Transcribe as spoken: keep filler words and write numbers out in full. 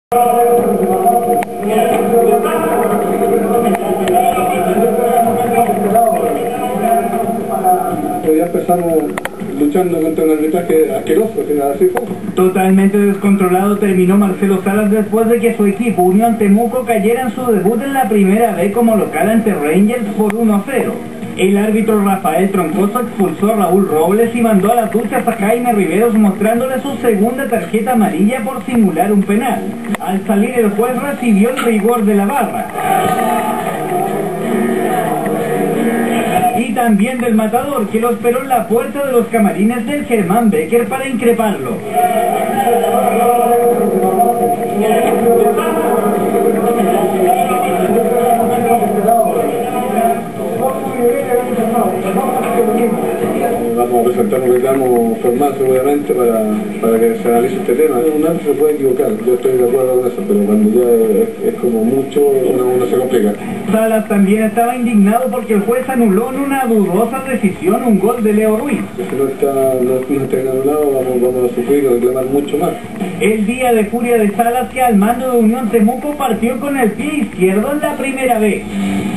Ya empezamos luchando contra un arbitraje asqueroso, así fue. Totalmente descontrolado terminó Marcelo Salas después de que su equipo Unión Temuco cayera en su debut en la primera B como local ante Rangers por uno a cero. El árbitro Rafael Troncoso expulsó a Raúl Robles y mandó a las duchas a Jaime Riveros mostrándole su segunda tarjeta amarilla por simular un penal. Al salir el juez recibió el rigor de la barra. Y también del matador, que lo esperó en la puerta de los camarines del Germán Becker para increparlo. Vamos a presentar un reclamo formal seguramente para, para que se analice este tema. Un árbitro se puede equivocar, yo estoy de acuerdo con eso, pero cuando ya es, es como mucho, uno, uno se complica. Salas también estaba indignado porque el juez anuló en una dudosa decisión un gol de Leo Ruiz. Si no está, no, no está anulado, vamos, vamos a sufrir y reclamar mucho más. El día de furia de Salas, que al mando de Unión Temuco partió con el pie izquierdo en la primera vez.